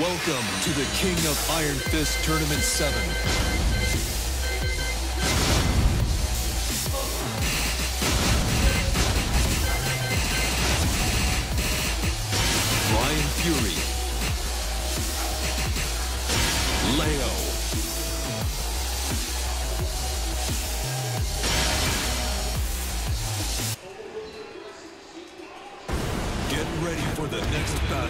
Welcome to the King of Iron Fist Tournament 7. Ryan Fury, Leo, get ready for the next battle.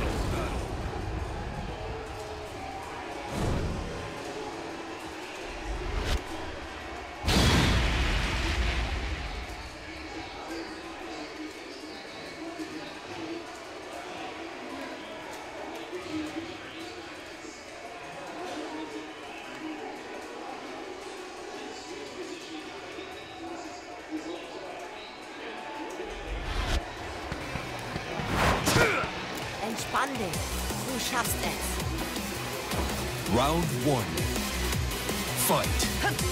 Entspann dich. Du schaffst es. Round 1. Fight.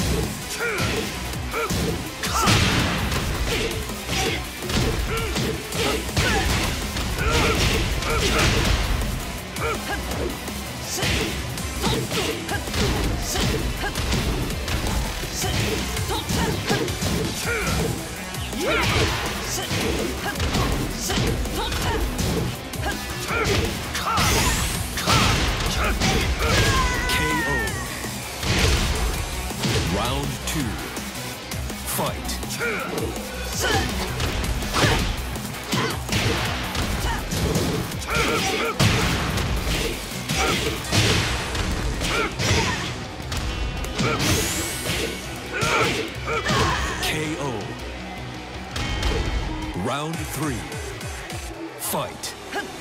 KO. Round 2. Fight. KO. Round 3. Fight.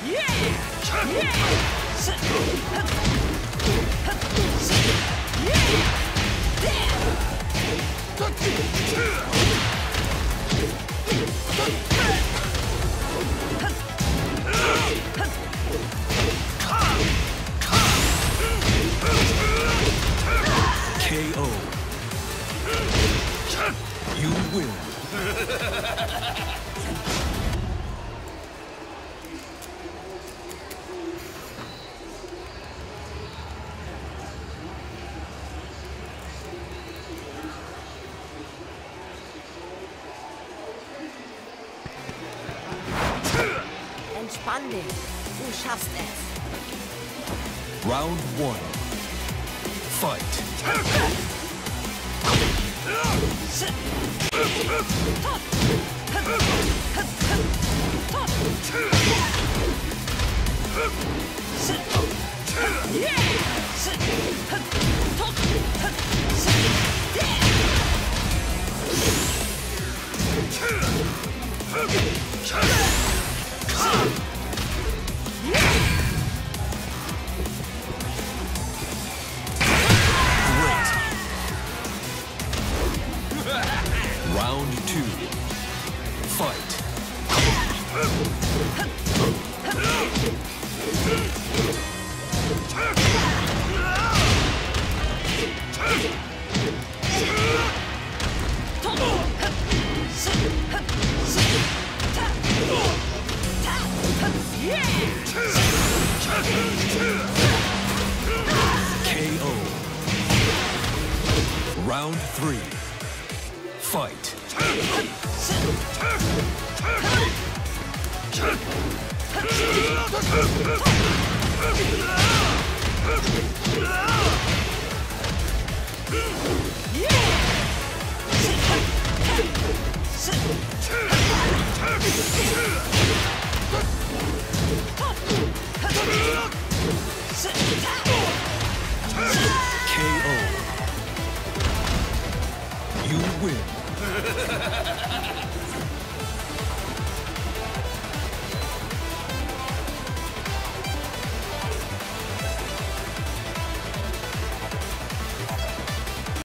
KO. You win. Entspann dich. Du schaffst es. Round 1. Fight. Round 2. Fight. KO. Round 3. Fight. KO. You win.